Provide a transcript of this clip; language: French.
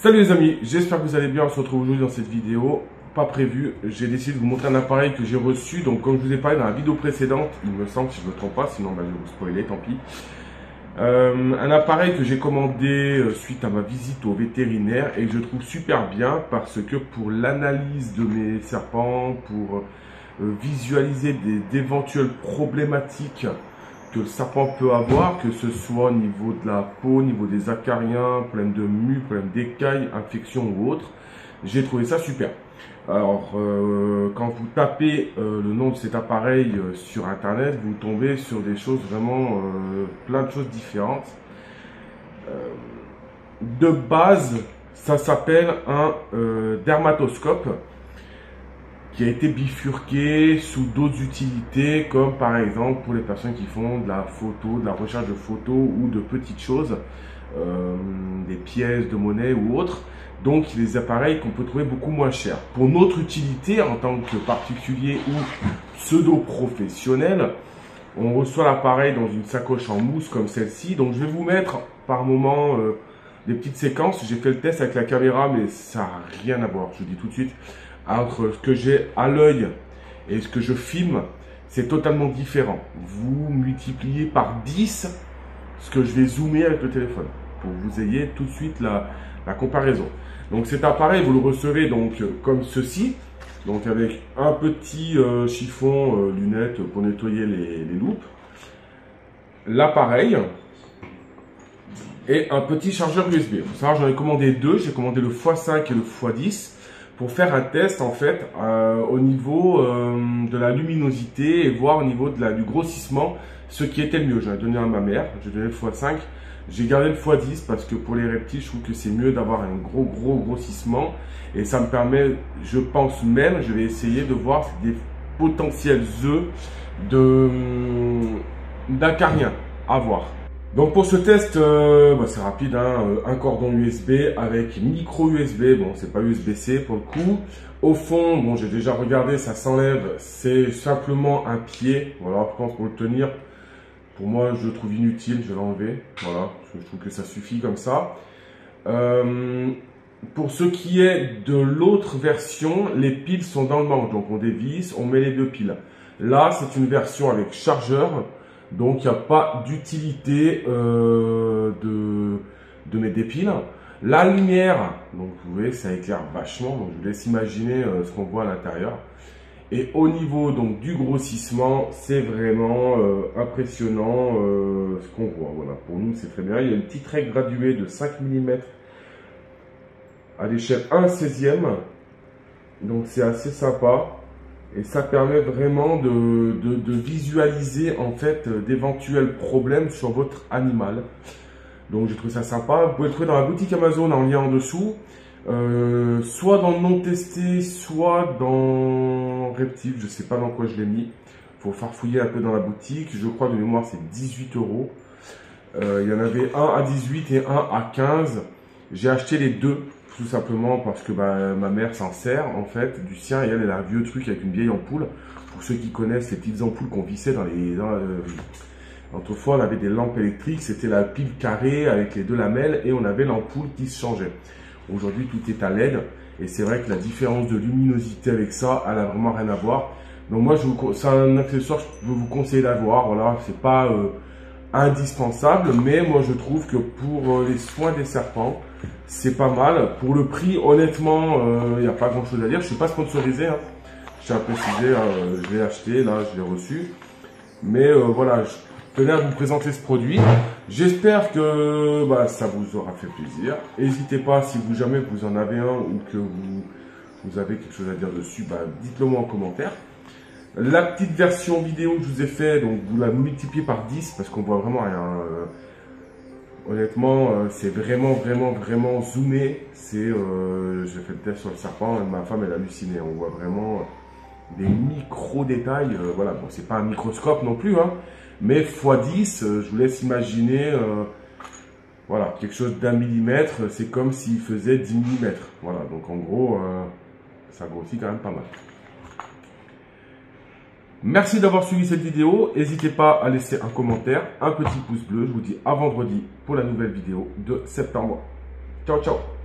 Salut les amis, j'espère que vous allez bien. On se retrouve aujourd'hui dans cette vidéo. Pas prévu, j'ai décidé de vous montrer un appareil que j'ai reçu. Donc comme je vous ai parlé dans la vidéo précédente, il me semble, si je ne me trompe pas, sinon je vais vous spoiler, tant pis. Un appareil que j'ai commandé suite à ma visite au vétérinaire et que je trouve super bien parce que pour l'analyse de mes serpents, pour visualiser d'éventuelles problématiques que le serpent peut avoir, que ce soit au niveau de la peau, au niveau des acariens, problème de mue, problème d'écailles, infection ou autre, j'ai trouvé ça super. Alors, quand vous tapez le nom de cet appareil sur internet, vous tombez sur des choses vraiment, plein de choses différentes. De base, ça s'appelle un dermatoscope qui a été bifurqué sous d'autres utilités, comme par exemple pour les personnes qui font de la photo, de la recherche de photos ou de petites choses, des pièces de monnaie ou autres. Donc des appareils qu'on peut trouver beaucoup moins chers. Pour notre utilité en tant que particulier ou pseudo-professionnel, on reçoit l'appareil dans une sacoche en mousse comme celle-ci. Donc je vais vous mettre par moment des petites séquences. J'ai fait le test avec la caméra, mais ça n'a rien à voir, je vous dis tout de suite. Entre ce que j'ai à l'œil et ce que je filme, c'est totalement différent. Vous multipliez par 10 ce que je vais zoomer avec le téléphone pour que vous ayez tout de suite la comparaison. Donc cet appareil, vous le recevez donc comme ceci, donc avec un petit chiffon lunettes pour nettoyer les loupes, l'appareil et un petit chargeur USB. Il faut savoir, j'en ai commandé deux, j'ai commandé le x5 et le x10 pour faire un test en fait au niveau de la luminosité et voir au niveau de du grossissement ce qui était le mieux. J'en ai donné un à ma mère, j'ai donné le x5. J'ai gardé le x10 parce que pour les reptiles, je trouve que c'est mieux d'avoir un gros grossissement. Et ça me permet, je pense même, je vais essayer de voir des potentiels œufs d'acariens à voir. Donc pour ce test, c'est rapide, hein, un cordon USB avec micro USB, bon c'est pas USB-C pour le coup. Au fond, bon j'ai déjà regardé, ça s'enlève, c'est simplement un pied, voilà, je pense pour le tenir. Pour moi, je le trouve inutile, je vais l'enlever. Voilà, je trouve que ça suffit comme ça. Pour ce qui est de l'autre version, les piles sont dans le manche. Donc on dévisse, on met les deux piles. Là, c'est une version avec chargeur. Donc il n'y a pas d'utilité de mettre des piles. La lumière, donc vous voyez, ça éclaire vachement. Donc je vous laisse imaginer ce qu'on voit à l'intérieur. Et au niveau donc du grossissement, c'est vraiment impressionnant ce qu'on voit. Voilà, pour nous c'est très bien. Il y a une petite règle graduée de 5 mm à l'échelle 1/16e. Donc c'est assez sympa. Et ça permet vraiment de visualiser en fait d'éventuels problèmes sur votre animal. Donc j'ai trouvé ça sympa. Vous pouvez le trouver dans la boutique Amazon en lien en dessous. Soit dans non testé, soit dans Reptile, je sais pas dans quoi je l'ai mis. Faut farfouiller un peu dans la boutique. Je crois de mémoire c'est 18 €. Il y en avait un à 18 et un à 15. J'ai acheté les deux tout simplement parce que ma mère s'en sert en fait du sien et elle a un vieux truc avec une vieille ampoule. Pour ceux qui connaissent ces petites ampoules qu'on vissait dans les autrefois on avait des lampes électriques, c'était la pile carrée avec les deux lamelles et on avait l'ampoule qui se changeait. Aujourd'hui, tout est à LED et c'est vrai que la différence de luminosité avec ça, elle a vraiment rien à voir. Donc moi, c'est un accessoire que je peux vous conseiller d'avoir. Voilà, c'est pas indispensable, mais moi je trouve que pour les soins des serpents, c'est pas mal. Pour le prix, honnêtement, il n'y a pas grand chose à dire. Je suis pas sponsorisé, hein. Je tiens à préciser, je l'ai acheté, là, je l'ai reçu. Mais voilà, je tenais à vous présenter ce produit. J'espère que ça vous aura fait plaisir. N'hésitez pas, si jamais vous en avez un ou que vous avez quelque chose à dire dessus, dites-le moi en commentaire. La petite version vidéo que je vous ai fait, donc vous la multipliez par 10 parce qu'on voit vraiment rien. Honnêtement, c'est vraiment zoomé. J'ai fait le test sur le serpent et ma femme elle a halluciné. On voit vraiment des micro détails. Voilà, bon, c'est pas un microscope non plus, hein. Mais x10, je vous laisse imaginer, voilà, quelque chose d'1 mm, c'est comme s'il faisait 10 mm. Voilà, donc en gros, ça grossit quand même pas mal. Merci d'avoir suivi cette vidéo. N'hésitez pas à laisser un commentaire, un petit pouce bleu. Je vous dis à vendredi pour la nouvelle vidéo de septembre. Ciao, ciao!